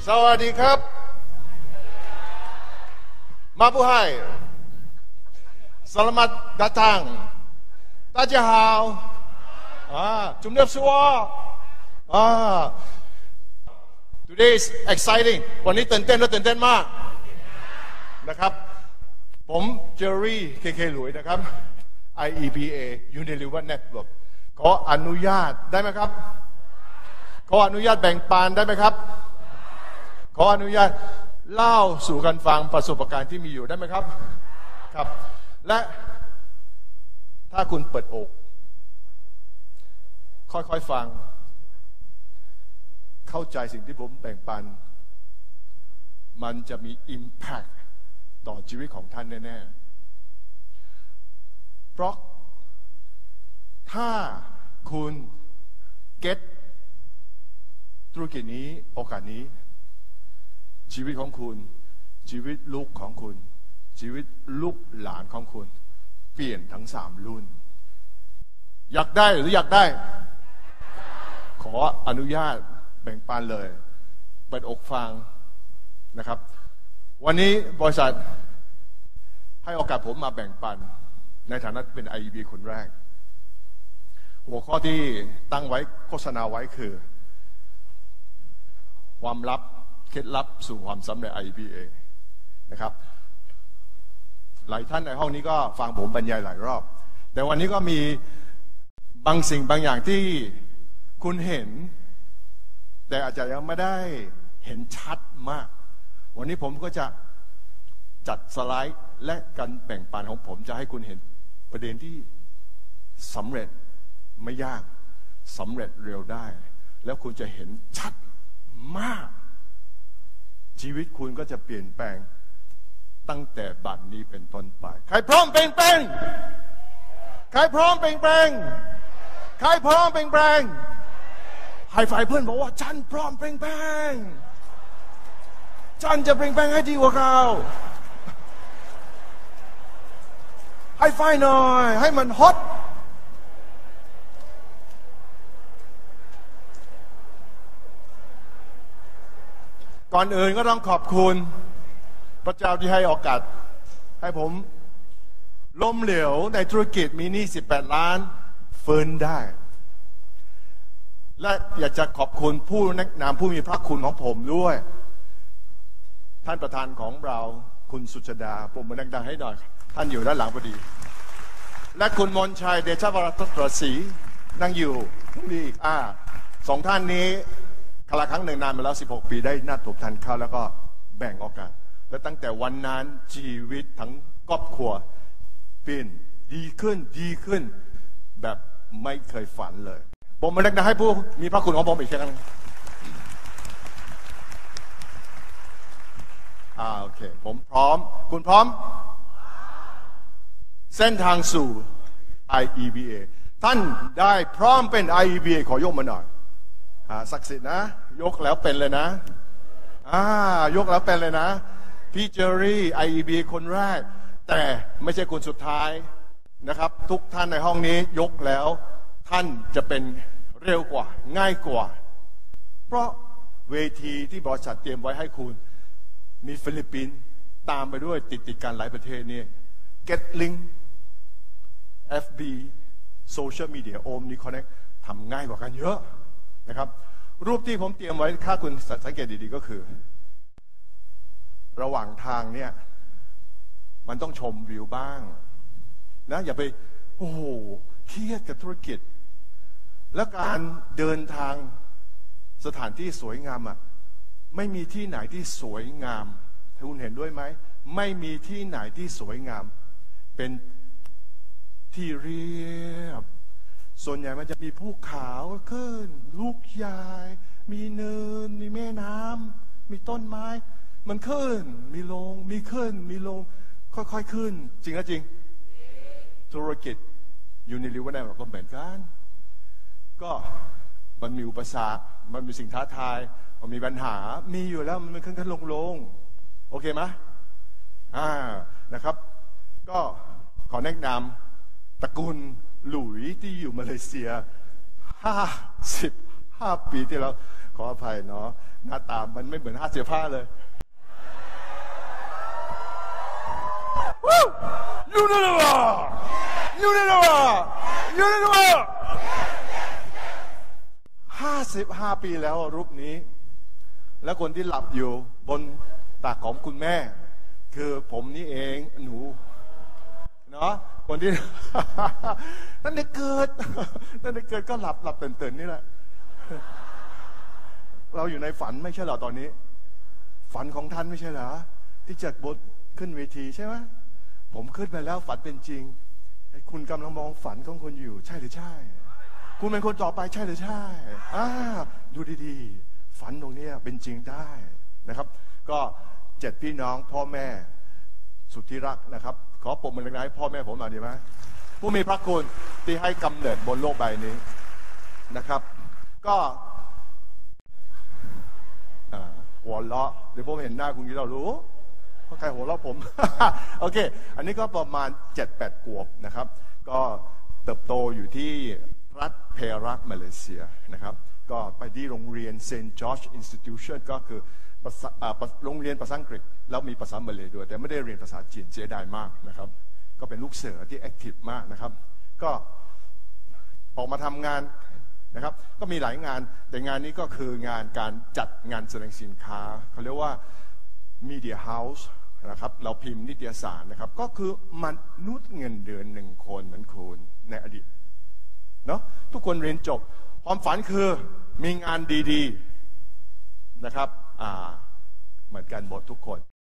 สวัสดีครับMabuhay Selamat datang大家好Jumnepsuwa Today is exciting วันนี้ตื่นเต้นและตื่นเต้นมากนะครับผมเจอรี่เคหลุยนะครับ IEBA Unilever Network ขออนุญาตได้ไหมครับขออนุญาตแบ่งปันได้ไหมครับขออนุญาตเล่าสู่กันฟังประสบการณ์ที่มีอยู่ได้ไหมครับครับและถ้าคุณเปิดอกค่อยๆฟังเข้าใจสิ่งที่ผมแบ่งปันมันจะมี impact ต่อชีวิตของท่านแน่ๆเพราะถ้าคุณ get ธุรกิจนี้โอกาสนี้ชีวิตของคุณชีวิตลูกของคุณชีวิตลูกหลานของคุณเปลี่ยนทั้ง3รุ่นอยากได้หรืออยากได้ขออนุญาตแบ่งปันเลยเปิดอกฟังนะครับวันนี้บริษัทให้โอกาสผมมาแบ่งปันในฐานะเป็น IEB คนแรกหัวข้อที่ตั้งไว้โฆษณาไว้คือความลับเคล็ดลับสู่ความสำเร็จ IEBA นะครับหลายท่านในห้องนี้ก็ฟังผมบรรยายหลายรอบแต่วันนี้ก็มีบางสิ่งบางอย่างที่คุณเห็นแต่อาจจะยังไม่ได้เห็นชัดมากวันนี้ผมก็จะจัดสไลด์และการแบ่งปันของผมจะให้คุณเห็นประเด็นที่สำเร็จไม่ยากสำเร็จเร็วได้แล้วคุณจะเห็นชัดมากชีวิตคุณก็จะเปลี่ยนแปลงตั้งแต่บัดนี้เป็นต้นไปใครพร้อมเปลี่ยนแปลงใครพร้อมเปลี่ยนแปลงใครพร้อมเปลี่ยนแปลงให้ฝ่ายเพื่อนบอกว่าฉันพร้อมเปลี่ยนแปลงฉันจะเปลี่ยนแปลงให้ดีกว่าเขาให้ฝ่ายหน่อยให้มันฮอตก่อนอื่นก็ต้องขอบคุณพระเจ้าที่ให้โอกาสให้ผมล้มเหลวในธุรกิจมีหนี้18 ล้านฟื้นได้และอยากจะขอบคุณผู้แนะนำผู้มีพระคุณของผมด้วยท่านประธานของเราคุณสุชดาผมมาดังๆให้หน่อยท่านอยู่ด้านหลังพอดีและคุณมนชัยเดชวรตรศรีนั่งอยู่นี่อีก2 ท่านนี้ครั้งละครั้งหนึ่งนานมาแล้ว16 ปีได้นัดผมทานข้าวแล้วก็แบ่งโอกาสและตั้งแต่วันนั้นชีวิตทั้งครอบครัวเปลี่ยนดีขึ้นแบบไม่เคยฝันเลยผมมาเล็กนะให้ผู้มีพระคุณของผมอีกครั้งโอเคผมพร้อมคุณพร้อมเส้นทางสู่ IEBA ท่านได้พร้อมเป็น IEBA ขอยกมาหน่อยศักดิ์สิทธิ์นะยกแล้วเป็นเลยนะยกแล้วเป็นเลยนะพี่เจอรี่ IEBA คนแรกแต่ไม่ใช่คนสุดท้ายนะครับทุกท่านในห้องนี้ยกแล้วท่านจะเป็นเร็วกว่าง่ายกว่าเพราะเวทีที่บริษัทเตรียมไว้ให้คุณมีฟิลิปปินส์ตามไปด้วยติดกันหลายประเทศนี่ Get Link FB Social Media Omni Connect ทำง่ายกว่ากันเยอะนะครับรูปที่ผมเตรียมไว้ถ้าคุณสังเกตดีๆก็คือระหว่างทางเนี่ยมันต้องชมวิวบ้างนะอย่าไปโอ้โหเครียดกับธุรกิจและการเดินทางสถานที่สวยงามไม่มีที่ไหนที่สวยงามคุณเห็นด้วยไหมไม่มีที่ไหนที่สวยงามเป็นที่เรียบส่วนใหญ่มันจะมีภูเขาขึ้นลูกใหญ่มีเนินมีแม่น้ำมีต้นไม้มันขึ้นมีลงมีขึ้นมีลงค่อยๆขึ้นจริงนะจริงธุรกิจUnileverเนี่ยก็เหมือนกันก็มันมีอุปสรรคมันมีสิ่งท้าทายมันมีปัญหามีอยู่แล้วมันขึ้นลงโอเคไหมนะครับก็ขอแนะนำตระกูลหลุยที่อยู่มาเลเซีย55 ปีที่แล้วขออภัยเนาะหน้าตามันไม่เหมือน55เลยยูนิโวยูนิโวยูนิโว55 ปีแล้วรูปนี้แล้วคนที่หลับอยู่บนตักของคุณแม่คือผมนี่เองหนูเนาะคนที่ นั่นเด็กเกิดก็หลับตื่นนี่แหละเราอยู่ในฝันไม่ใช่เหรอตอนนี้ฝันของท่านไม่ใช่เหรอที่จะบทขึ้นเวทีใช่ไหมผมขึ้นไปแล้วฝันเป็นจริงคุณกำลังมองฝันของคนอยู่ใช่หรือใช่คุณเป็นคนต่อไปใช่หรือใช่ดูดีๆฝันตรงนี้เป็นจริงได้นะครับก็7 พี่น้องพ่อแม่สุดที่รักนะครับขอปรบมือให้พ่อแม่ผมหน่อยดีไหมผู้มีพระคุณที่ให้กำเนิดบนโลกใบนี้นะครับก็หัวเราะเดี๋ยวผมเห็นหน้าคุณที่เรารู้ว่าใครหัวเราะผม โอเคอันนี้ก็ประมาณ 7-8 ขวบนะครับก็เติบโตอยู่ที่รัฐเพรักมาเลเซียนะครับก็ไปที่โรงเรียน St. George Institution ก็คือโรงเรียนภาษาอังกฤษแล้วมีภาษามาเลย์ด้วยแต่ไม่ได้เรียนภาษาจีนเสียดายมากนะครับก็เป็นลูกเสือที่แอคทีฟมากนะครับก็ออกมาทำงานนะครับก็มีหลายงานแต่งานนี้ก็คืองานการจัดงานแสดงสินค้าเขาเรียกว่า Media House นะครับเราพิมพ์นิตยสารนะครับก็คือมนุษย์เงินเดือน1 คนเหมือนคุณในอดีตเนาะทุกคนเรียนจบความฝันคือมีงานดีๆนะครับเหมือนกันหมดทุกคน